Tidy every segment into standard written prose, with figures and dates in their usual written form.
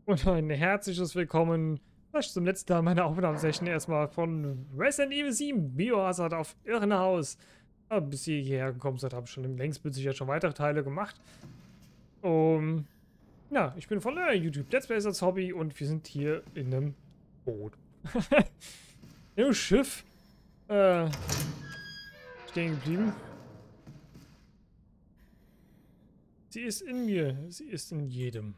Und ein herzliches Willkommen, vielleicht zum letzten Mal meiner Aufnahmesession erstmal von Resident Evil 7 Biohazard auf Irrenhaus. Aber bis ihr hierher gekommen seid, habe ich schon längst sicher schon weitere Teile gemacht. Ja, ich bin von der YouTube Let's Plays als Hobby und wir sind hier in einem Boot. Im Schiff stehen geblieben. Sie ist in mir, sie ist in jedem.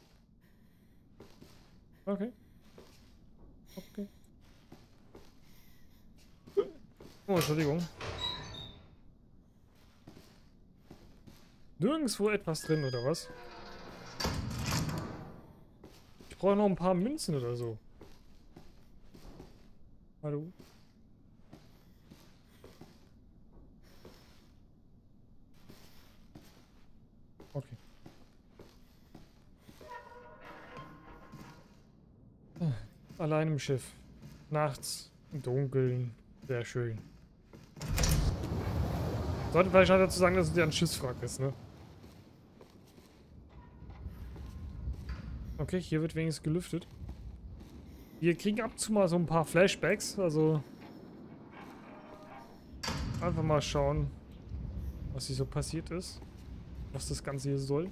Okay. Okay. Oh, Entschuldigung. Nirgendwo etwas drin, oder was? Ich brauche noch ein paar Münzen oder so. Hallo? Okay. Allein im Schiff. Nachts, im Dunkeln. Sehr schön. Sollte vielleicht noch dazu sagen, dass es ja ein Schiffswrack ist, ne? Okay, hier wird wenigstens gelüftet. Wir kriegen ab und zu mal so ein paar Flashbacks, also einfach mal schauen, was hier so passiert ist. Was das Ganze hier soll.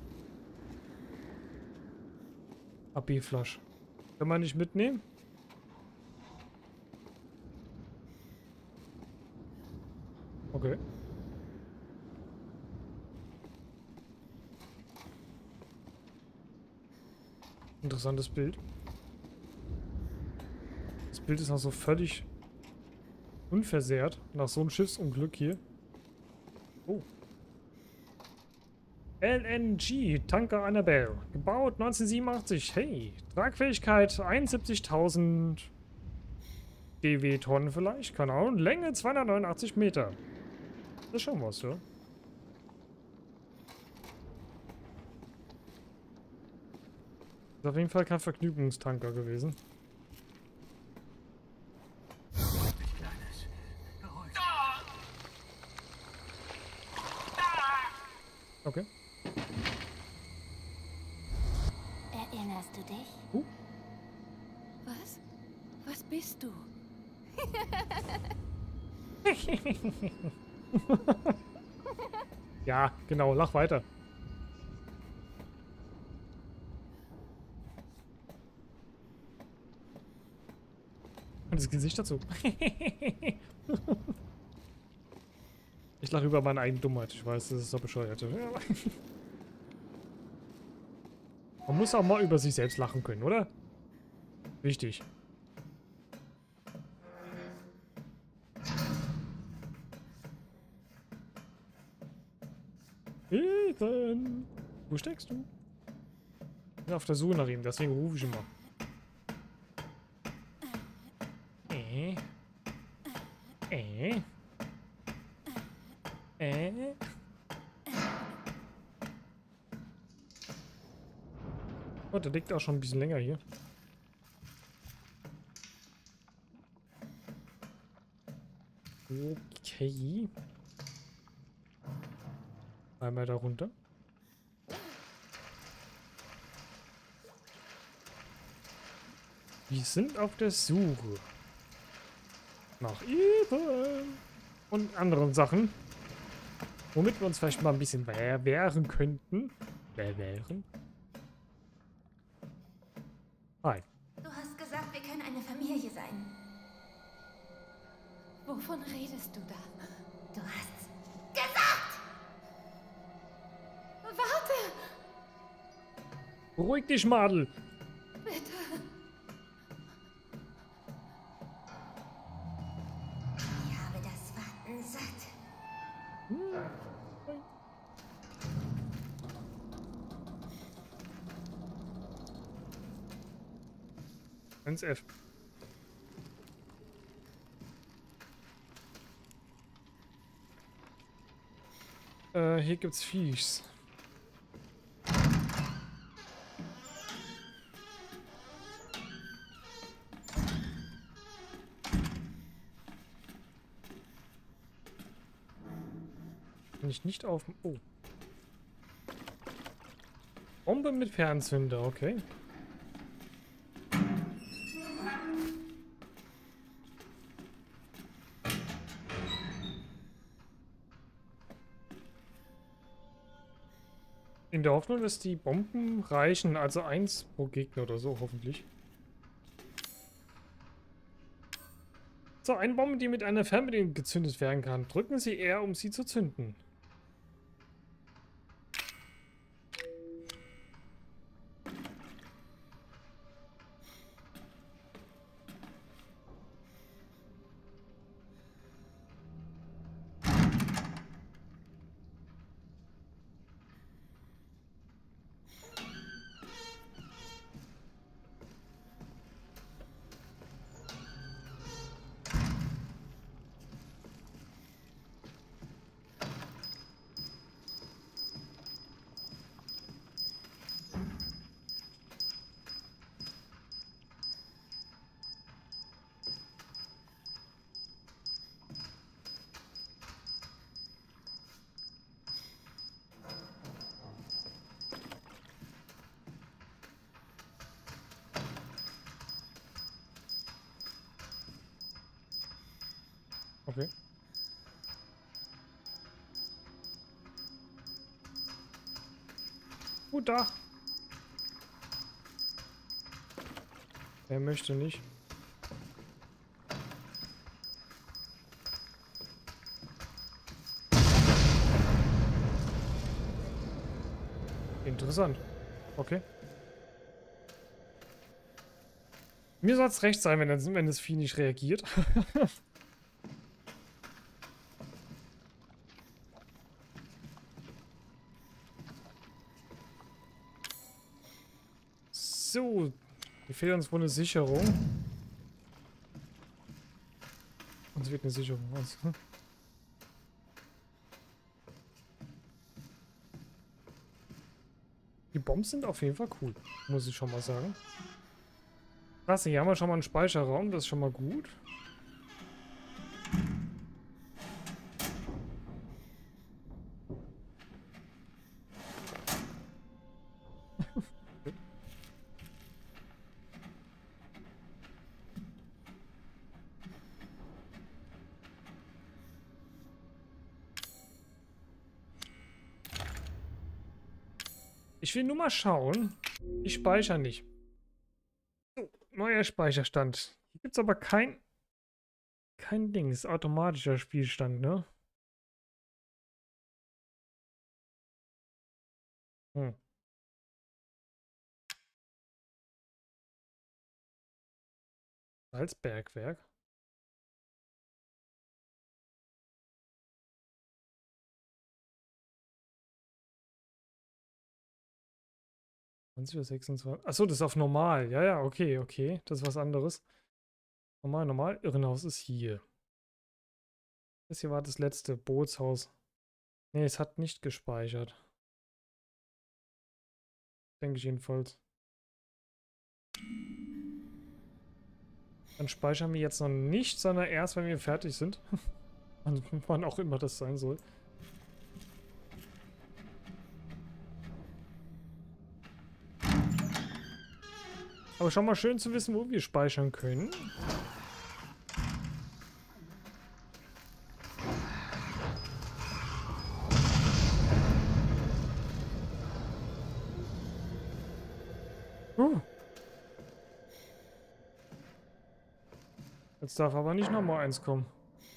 AB-Flasch. Kann man nicht mitnehmen? Okay. Interessantes Bild. Das Bild ist noch so völlig unversehrt nach so einem Schiffsunglück hier. Oh. LNG, Tanker Annabelle. Gebaut 1987. Hey, Tragfähigkeit 71.000 DW-Tonnen vielleicht. Keine Ahnung. Länge 289 Meter. Das ist schon was, ja. Ist auf jeden Fall kein Vergnügungstanker gewesen. Okay. Erinnerst du dich? Was? Was bist du? Ja, genau, lach weiter. Und das Gesicht dazu. Ich lache über meine eigene Dummheit. Ich weiß, das ist so bescheuert. Man muss auch mal über sich selbst lachen können, oder? Wichtig. Ethan! Wo steckst du? Ich bin auf der Suche nach ihm, deswegen rufe ich ihn mal. Oh, der liegt auch schon ein bisschen länger hier. Okay. Einmal da runter. Wir sind auf der Suche nach Ethan und anderen Sachen, womit wir uns vielleicht mal ein bisschen wehren könnten. Wehren? Hi. Du hast gesagt, wir können eine Familie sein. Wovon redest du da? Du hast gesagt! Warte! Beruhig dich, Madel. Bitte. Ich habe das Warten satt. Ins F. Hier gibt's Viechs. Kann ich nicht auf... Oh. Bombe mit Fernzünder, okay. In der Hoffnung, dass die Bomben reichen. Also 1 pro Gegner oder so, hoffentlich. So, eine Bombe, die mit einer Fernbedienung gezündet werden kann. Drücken Sie R, um sie zu zünden. Okay. Gut da. Er möchte nicht. Interessant. Okay. Mir soll es recht sein, wenn das Vieh nicht reagiert. So. Hier fehlt uns wohl eine Sicherung. Uns wird eine Sicherung aus. Die Bombs sind auf jeden Fall cool. Muss ich schon mal sagen. Klasse, hier haben wir schon mal einen Speicherraum. Das ist schon mal gut. Ich will nur mal schauen. Ich speichere nicht. So, neuer Speicherstand. Hier gibt es aber kein Ding. Das ist automatischer Spielstand, ne? Hm. Salzbergwerk. Oder 26. Achso, das ist auf normal. Ja, ja, okay, okay. Das ist was anderes. Normal. Irrenhaus ist hier. Das hier war das letzte Bootshaus. Ne, es hat nicht gespeichert. Denke ich jedenfalls. Dann speichern wir jetzt noch nicht, sondern erst, wenn wir fertig sind. Wann auch immer das sein soll. Aber schon mal schön zu wissen, wo wir speichern können. Jetzt darf aber nicht nochmal eins kommen.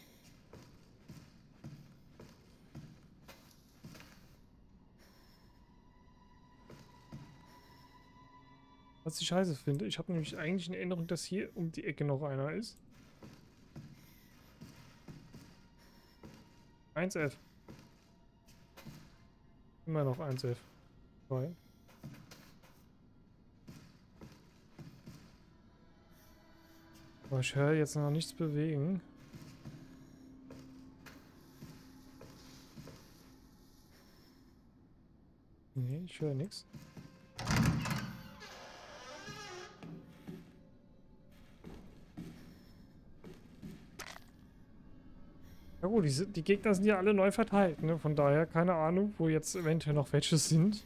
Was ich scheiße finde, ich habe nämlich eigentlich eine Erinnerung, dass hier um die Ecke noch einer ist. 1F. Immer noch 1F. 2. Aber ich höre jetzt noch nichts bewegen. Nee, ich höre nichts. Ja gut, die Gegner sind ja alle neu verteilt, ne? Von daher keine Ahnung, wo jetzt eventuell noch welche sind.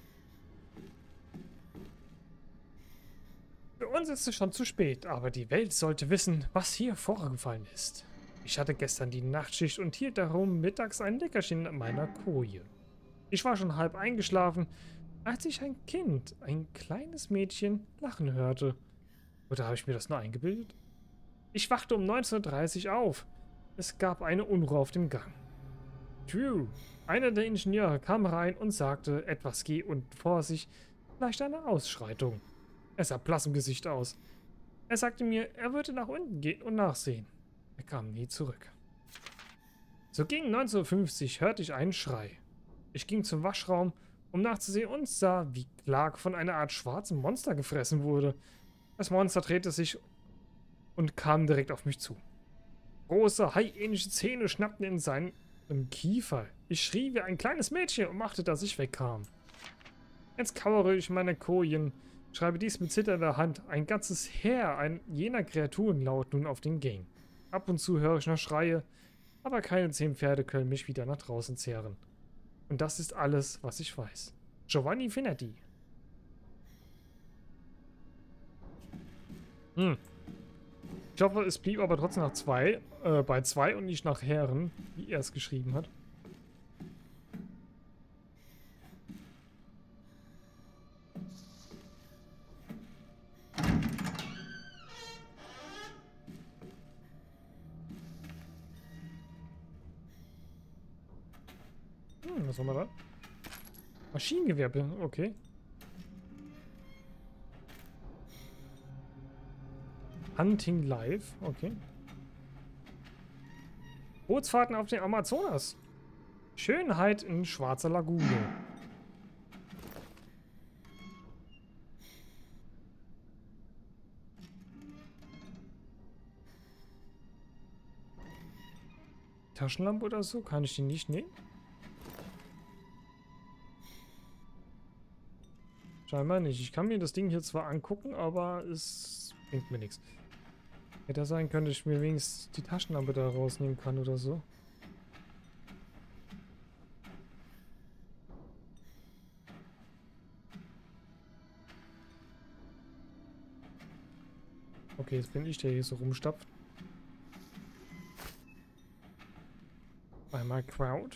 Für uns ist es schon zu spät, aber die Welt sollte wissen, was hier vorgefallen ist. Ich hatte gestern die Nachtschicht und hielt darum mittags ein Leckerchen in meiner Koje. Ich war schon halb eingeschlafen, als ich ein Kind, ein kleines Mädchen, lachen hörte. Oder habe ich mir das nur eingebildet? Ich wachte um 19:30 Uhr auf. Es gab eine Unruhe auf dem Gang. Drew, einer der Ingenieure, kam rein und sagte, etwas geh unten vor sich, vielleicht eine Ausschreitung. Er sah blass im Gesicht aus. Er sagte mir, er würde nach unten gehen und nachsehen. Er kam nie zurück. So gegen 19:50 Uhr hörte ich einen Schrei. Ich ging zum Waschraum, um nachzusehen und sah, wie Clark von einer Art schwarzem Monster gefressen wurde. Das Monster drehte sich und kam direkt auf mich zu. Große, haiähnliche Zähne schnappten in seinem Kiefer. Ich schrie wie ein kleines Mädchen und machte, dass ich wegkam. Jetzt kauere ich meine Kojen, schreibe dies mit zitternder Hand. Ein ganzes Heer jener Kreaturen lauert nun auf den Gang. Ab und zu höre ich noch Schreie, aber keine 10 Pferde können mich wieder nach draußen zehren. Und das ist alles, was ich weiß. Giovanni Finetti. Ich hoffe, es blieb aber trotzdem bei 2 und nicht nach Herren, wie er es geschrieben hat. Was haben wir da? Maschinengewehr, okay. Hunting Live, okay. Bootsfahrten auf den Amazonas. Schönheit in schwarzer Lagune. Taschenlampe oder so? Kann ich die nicht nehmen? Scheinbar nicht. Ich kann mir das Ding hier zwar angucken, aber es bringt mir nichts. Hätte sein können, dass ich mir wenigstens die Taschenlampe da rausnehmen kann oder so. Okay, jetzt bin ich der hier so rumstapft. Einmal Crowd.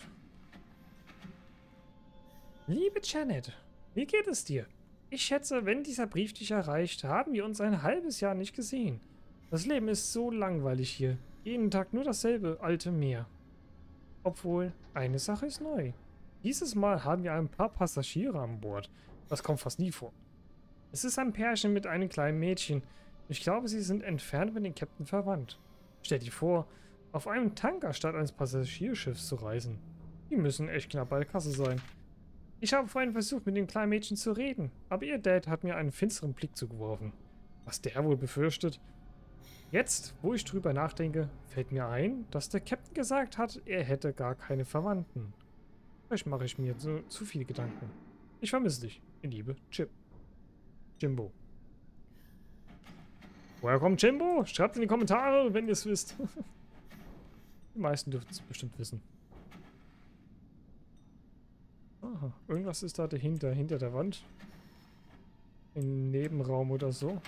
Liebe Janet, wie geht es dir? Ich schätze, wenn dieser Brief dich erreicht, haben wir uns ein halbes Jahr nicht gesehen. Das Leben ist so langweilig hier. Jeden Tag nur dasselbe alte Meer. Obwohl, eine Sache ist neu. Dieses Mal haben wir ein paar Passagiere an Bord. Das kommt fast nie vor. Es ist ein Pärchen mit einem kleinen Mädchen. Ich glaube, sie sind entfernt mit dem Captain verwandt. Stell dir vor, auf einem Tanker statt eines Passagierschiffs zu reisen. Die müssen echt knapp bei der Kasse sein. Ich habe vorhin versucht, mit dem kleinen Mädchen zu reden, aber ihr Dad hat mir einen finsteren Blick zugeworfen. Was der wohl befürchtet? Jetzt, wo ich drüber nachdenke, fällt mir ein, dass der Captain gesagt hat, er hätte gar keine Verwandten. Vielleicht mache ich mir zu viele Gedanken. Ich vermisse dich. In Liebe, Chip. Jimbo. Woher kommt Jimbo? Schreibt in die Kommentare, wenn ihr es wisst. Die meisten dürften es bestimmt wissen. Aha, irgendwas ist da dahinter, hinter der Wand. Im Nebenraum oder so.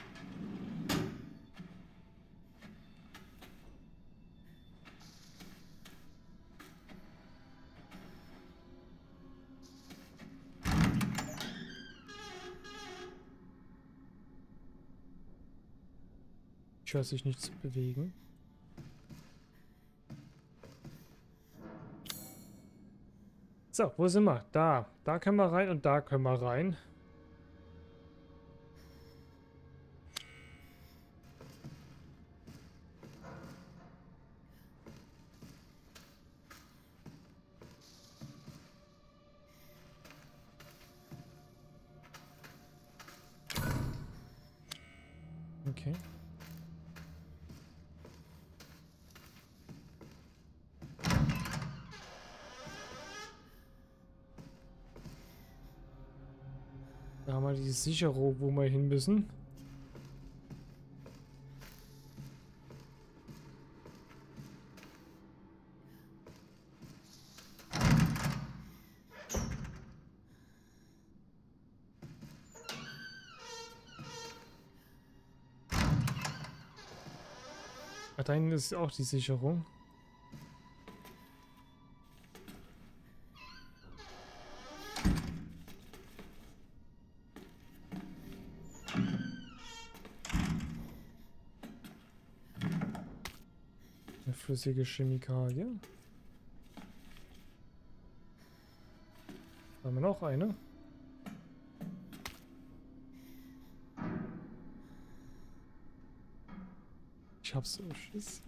Ich höre sich nichts bewegen. So, wo sind wir? Da. Da können wir rein und da können wir rein. Okay. Da haben wir die Sicherung, wo wir hin müssen. Ah, da hinten ist auch die Sicherung. flüssige Chemikalie. Da haben wir noch eine. Ich hab so Schiss.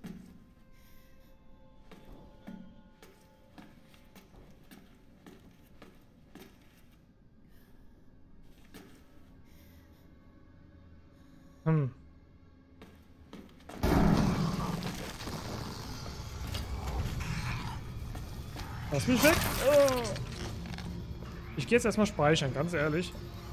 Lass mich weg. Oh. Ich gehe jetzt erstmal speichern, ganz ehrlich.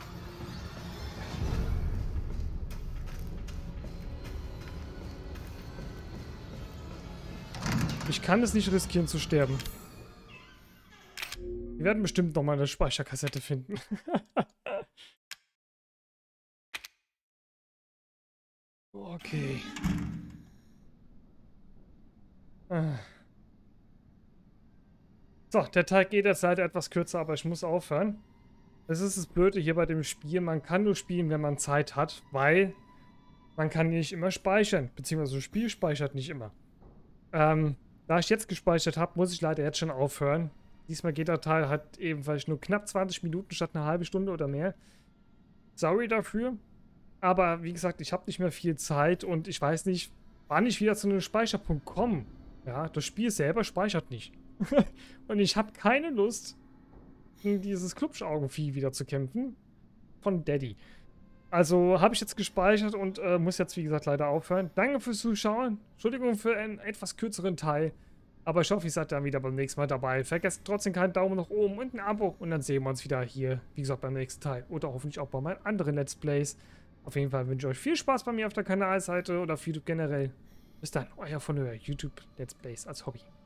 Ich kann es nicht riskieren zu sterben. Wir werden bestimmt noch mal eine Speicherkassette finden. Okay. So, der Tag geht jetzt leider etwas kürzer, aber ich muss aufhören. Das ist das Blöde hier bei dem Spiel. Man kann nur spielen, wenn man Zeit hat, weil man kann nicht immer speichern. Beziehungsweise das Spiel speichert nicht immer. Da ich jetzt gespeichert habe, muss ich leider jetzt schon aufhören. Diesmal geht der Teil halt ebenfalls nur knapp 20 Minuten statt eine halbe Stunde oder mehr. Sorry dafür. Aber wie gesagt, ich habe nicht mehr viel Zeit und ich weiß nicht, wann ich wieder zu einem Speicherpunkt komme. Ja, das Spiel selber speichert nicht. Und ich habe keine Lust, gegen dieses Klubschaugenvieh wieder zu kämpfen. Von Daddy. Also habe ich jetzt gespeichert und muss jetzt, wie gesagt, leider aufhören. Danke fürs Zuschauen. Entschuldigung für einen etwas kürzeren Teil. Aber ich hoffe, ihr seid dann wieder beim nächsten Mal dabei. Vergesst trotzdem keinen Daumen nach oben und ein Abo. Und dann sehen wir uns wieder hier, wie gesagt, beim nächsten Teil. Oder hoffentlich auch bei meinen anderen Let's Plays. Auf jeden Fall wünsche ich euch viel Spaß bei mir auf der Kanalseite oder auf YouTube generell. Bis dann, euer von YouTube Let's Plays als Hobby.